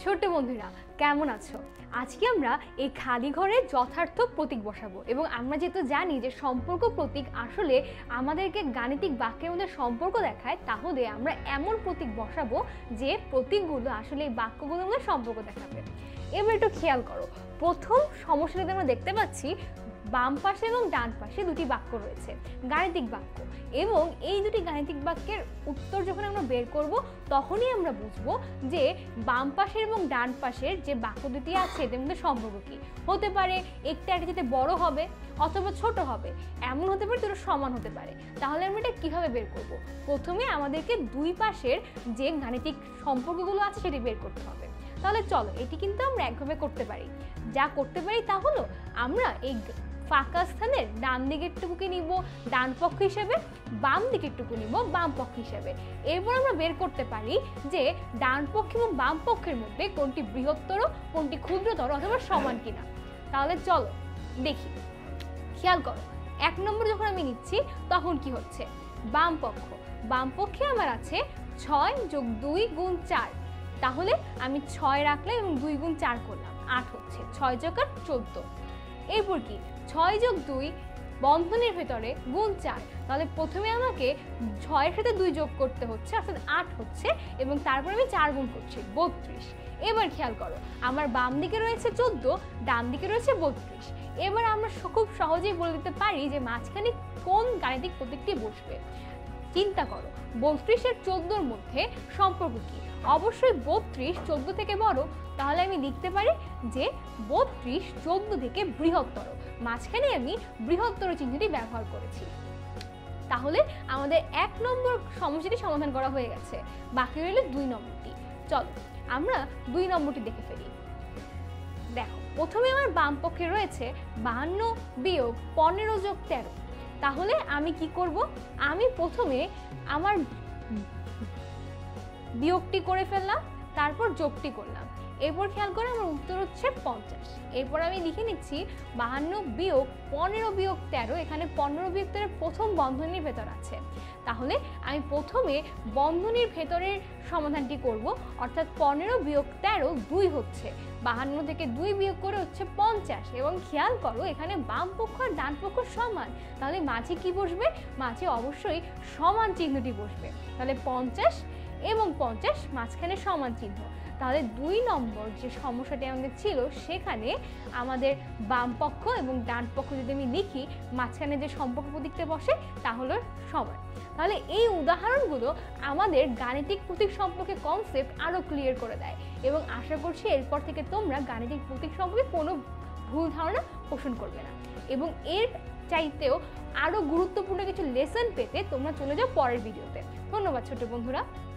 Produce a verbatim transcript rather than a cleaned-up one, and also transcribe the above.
ছোট্ট বন্ধুরা কেমন আছো? আজকে আমরা এই খালি ঘরে যথার্থ প্রতীক বসাবো এবং আমরা যেহেতু জানি যে সম্পর্ক প্রতীক আসলে আমাদেরকে গাণিতিক বাক্যের মধ্যে সম্পর্ক দেখায়, তাহলে আমরা এমন প্রতীক বসাবো যে প্রতীকগুলো আসলে এই বাক্যগুলোর মধ্যে সম্পর্ক দেখাবে। এবার একটু খেয়াল করো, প্রথম সমস্যাটাতে আমরা দেখতে পাচ্ছি বাম পাশে এবং ডান পাশে দুটি বাক্য রয়েছে, গাণিতিক বাক্য, এবং এই দুটি গাণিতিক বাক্যের উত্তর যখন আমরা বের করব তখনই আমরা বুঝবো যে বাম পাশের এবং ডান পাশের যে বাক্য দুটি আছে এদের মধ্যে সম্পর্ক কী হতে পারে। একটা একটা যেতে বড় হবে অথবা ছোট হবে, এমন হতে পারে দুটো সমান হতে পারে। তাহলে আমরা এটা কীভাবে বের করব? প্রথমে আমাদেরকে দুই পাশের যে গাণিতিক সম্পর্কগুলো আছে সেটি বের করতে হবে। তাহলে চলো, এটি কিন্তু আমরা একভাবে করতে পারি। যা করতে পারি তা হলো আমরা এই ফাঁকা স্থানের ডান দিকের টুকুকে নিব ডান পক্ষ হিসেবে, বাম দিকের টুকু নিব বাম পক্ষ হিসেবে। এরপর আমরা বের করতে পারি যে ডান পক্ষ এবং বাম পক্ষের মধ্যে কোনটি বৃহত্তর, কোনটি ক্ষুদ্রতর অথবা সমান কিনা। তাহলে চলো দেখি, খেয়াল করো, এক নম্বর যখন আমি নিচ্ছি তখন কি হচ্ছে, বাম পক্ষ বাম পক্ষে আমার আছে ছয় যোগ দুই গুণ চার। তাহলে আমি ছয় রাখলাম এবং দুই গুণ চার করলাম, আট হচ্ছে, ছয় যোগ আট চোদ্দ। এরপর কি, ছয় যোগ দুই বন্ধনীর ভেতরে গুণ চার। তাহলে প্রথমে আমাকে ছয়ের সাথে দুই যোগ করতে হচ্ছে, অর্থাৎ আট হচ্ছে, এবং তারপর আমি চার গুণ করছি, বত্রিশ। এবার খেয়াল করো, আমার বাম দিকে রয়েছে চোদ্দ, ডান দিকে রয়েছে বত্রিশ। এবার আমরা খুব সহজেই বলে দিতে পারি যে মাঝখানে কোন গাণিতিক প্রতীকটি বসবে। চিন্তা করো, বত্রিশ আর চোদ্দোর মধ্যে সম্পর্ক কি? অবশ্যই বত্রিশ চোদ্দো থেকে বড়। তাহলে আমি লিখতে পারি যে বত্রিশ চোদ্দ থেকে বৃহত্তর, মাঝখানে আমি বৃহত্তর চিহ্নটি ব্যবহার করেছি। তাহলে আমাদের এক নম্বর সমস্যাটি সমাধান করা হয়ে গেছে, বাকি রইল দুই নম্বরটি। চলো আমরা দুই নম্বরটি দেখে ফেলি। দেখো, প্রথমে আমার বাম পক্ষে রয়েছে বাহান্ন বিয়োগ পনেরো যোগ তেরো। তাহলে আমি কি করব, আমি প্রথমে আমার বিয়োগটি করে ফেললাম, তারপর যোগটি করলাম। এরপর খেয়াল করে আমার উত্তর হচ্ছে পঞ্চাশ। এরপর আমি লিখে নিচ্ছি বাহান্ন বিয়োগ পনেরো বিয়োগ তেরো। এখানে পনেরো বিয়োগ তেরো প্রথম বন্ধনীর ভেতর আছে, তাহলে আমি প্রথমে বন্ধনীর ভেতরের সমাধানটি করব, অর্থাৎ পনেরো বিয়োগ তেরো দুই হচ্ছে, বাহান্ন থেকে দুই বিয়োগ করে হচ্ছে পঞ্চাশ। এবং খেয়াল করো এখানে বাম পক্ষ আর ডান পক্ষ সমান, তাহলে মাঝে কি বসবে? মাঝে অবশ্যই সমান চিহ্নটি বসবে। তাহলে পঞ্চাশ এবং পঞ্চাশ মাঝখানে সমান চিহ্ন। তাহলে দুই নম্বর যে সমস্যাটি আমাদের ছিল সেখানে আমাদের বাম পক্ষ এবং ডান পক্ষ যদি আমি লিখি, মাঝখানে যে সম্পর্ক প্রতীকটা বসে তা হলো সমান। তাহলে এই উদাহরণগুলো আমাদের গাণিতিক প্রতীক সম্পর্কে কনসেপ্ট আরও ক্লিয়ার করে দেয়, এবং আশা করছি এরপর থেকে তোমরা গাণিতিক প্রতীক সম্পর্কে কোনো ভুল ধারণা পোষণ করবে না। এবং এর চাইতেও আরও গুরুত্বপূর্ণ কিছু লেসন পেতে তোমরা চলে যাও পরের ভিডিওতে। ধন্যবাদ ছোট বন্ধুরা।